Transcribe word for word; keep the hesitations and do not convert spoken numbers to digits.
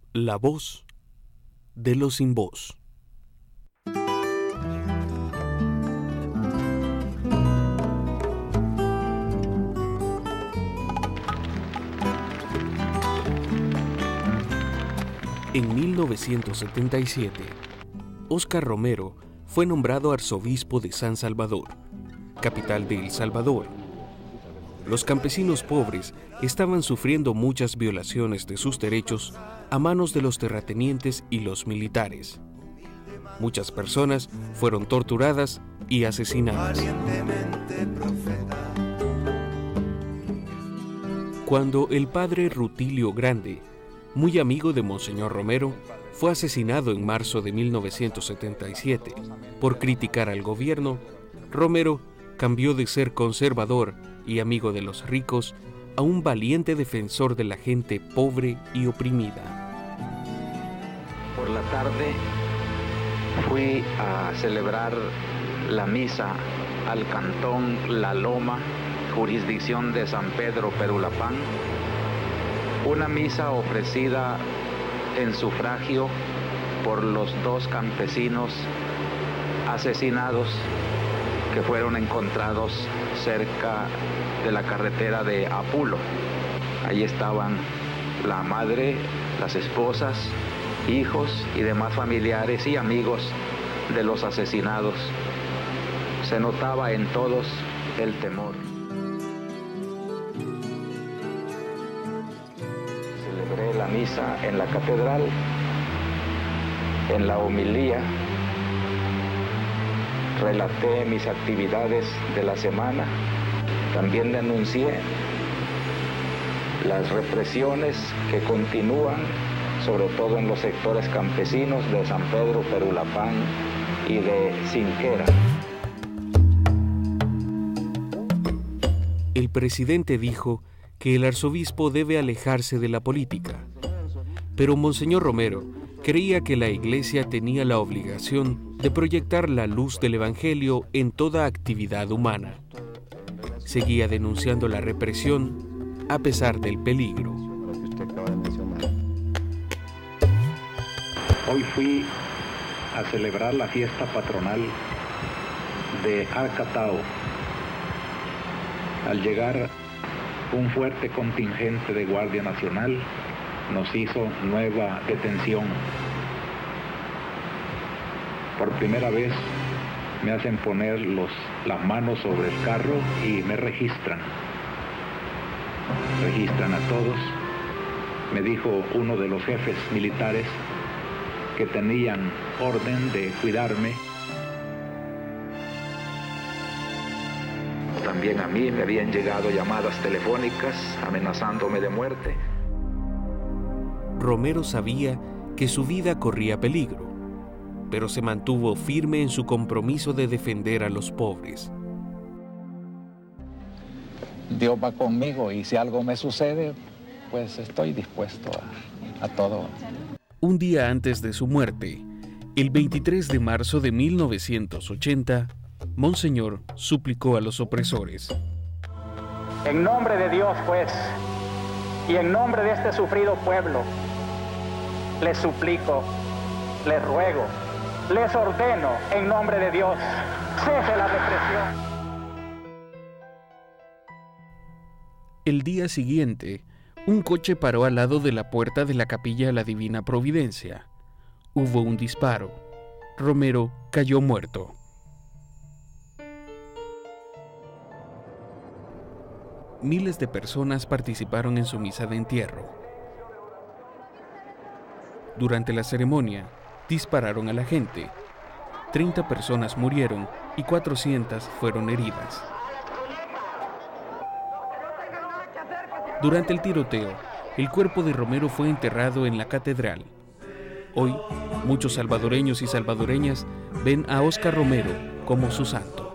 La voz de los sin voz. En mil novecientos setenta y siete, Óscar Romero fue nombrado arzobispo de San Salvador, capital de El Salvador. Los campesinos pobres estaban sufriendo muchas violaciones de sus derechos a manos de los terratenientes y los militares. Muchas personas fueron torturadas y asesinadas. Cuando el padre Rutilio Grande, muy amigo de Monseñor Romero, fue asesinado en marzo de mil novecientos setenta y siete por criticar al gobierno, Romero cambió de ser conservador y amigo de los ricos a un valiente defensor de la gente pobre y oprimida. Por la tarde fui a celebrar la misa al cantón La Loma, jurisdicción de San Pedro Perulapán, una misa ofrecida en sufragio por los dos campesinos asesinados que fueron encontrados cerca de la carretera de Apulo. Allí estaban la madre, las esposas, hijos y demás familiares y amigos de los asesinados. Se notaba en todos el temor. Celebré la misa en la catedral. En la homilía relaté mis actividades de la semana. También denuncié las represiones que continúan, sobre todo en los sectores campesinos de San Pedro Perulapán y de Cinquera. El presidente dijo que el arzobispo debe alejarse de la política, pero Monseñor Romero creía que la Iglesia tenía la obligación de proyectar la luz del Evangelio en toda actividad humana. Seguía denunciando la represión a pesar del peligro. Hoy fui a celebrar la fiesta patronal de Arcatao. Al llegar, un fuerte contingente de Guardia Nacional nos hizo nueva detención. Por primera vez me hacen poner los, las manos sobre el carro y me registran. Registran a todos. Me dijo uno de los jefes militares que tenían orden de cuidarme. También a mí me habían llegado llamadas telefónicas amenazándome de muerte. Romero sabía que su vida corría peligro, pero se mantuvo firme en su compromiso de defender a los pobres. Dios va conmigo y si algo me sucede, pues estoy dispuesto a, a todo. Un día antes de su muerte, el veintitrés de marzo de mil novecientos ochenta, Monseñor suplicó a los opresores. En nombre de Dios, pues, y en nombre de este sufrido pueblo, les suplico, les ruego, les ordeno, en nombre de Dios, cese la represión. El día siguiente, un coche paró al lado de la puerta de la capilla de la Divina Providencia. Hubo un disparo. Romero cayó muerto. Miles de personas participaron en su misa de entierro. Durante la ceremonia, dispararon a la gente. treinta personas murieron y cuatrocientas fueron heridas. Durante el tiroteo, el cuerpo de Romero fue enterrado en la catedral. Hoy, muchos salvadoreños y salvadoreñas ven a Óscar Romero como su santo.